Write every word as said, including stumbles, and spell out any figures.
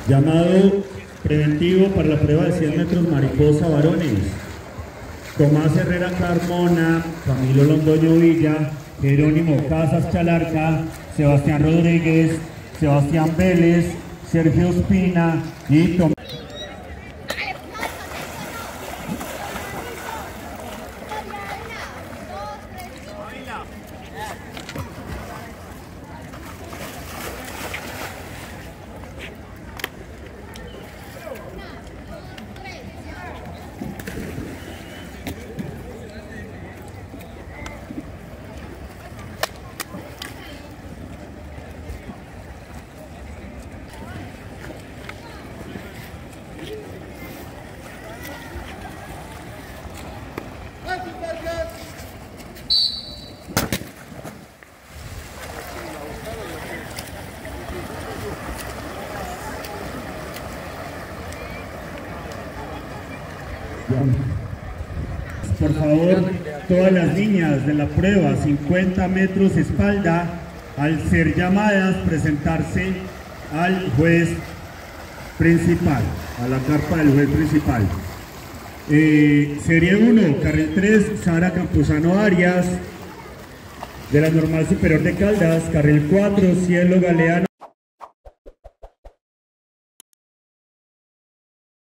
Llamado preventivo para la prueba de cien metros mariposa varones. Tomás Herrera Carmona, Camilo Londoño Villa, Jerónimo Casas Chalarca, Sebastián Rodríguez, Sebastián Vélez, Sergio Espina y Tomás. Por favor, todas las niñas de la prueba cincuenta metros espalda, al ser llamadas, presentarse al juez principal, a la carpa del juez principal. Eh, serie uno, carril tres, Sara Campuzano Arias, de la Normal Superior de Caldas. Carril cuatro, Cielo Galeano.